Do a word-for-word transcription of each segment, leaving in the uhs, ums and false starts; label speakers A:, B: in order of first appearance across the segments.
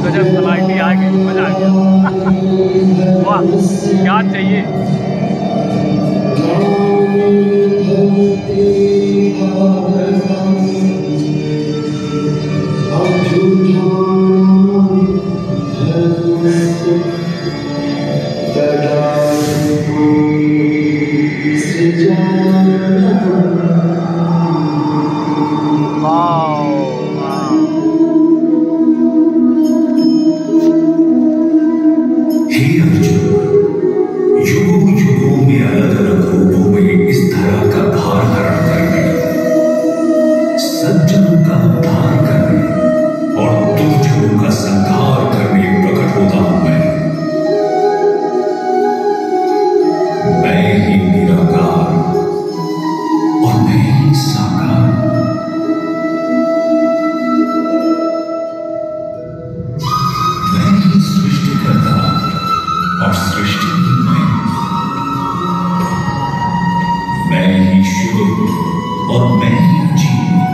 A: गजब क्वालिटी आ गई, मजा आ गया। वाह क्या चाहिए।
B: और मैं ही जीव,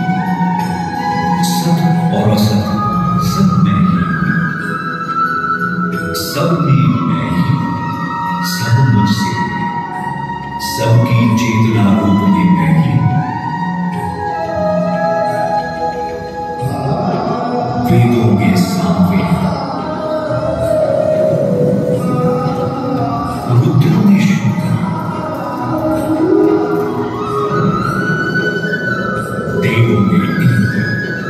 B: सत और असत सब मैं ही, सब में मैं ही, सब मुझसे, सबकी चेतना रूप में मैं ही। वेदों के सामने रुद्रों ने शोधा, देवों में इंद्र,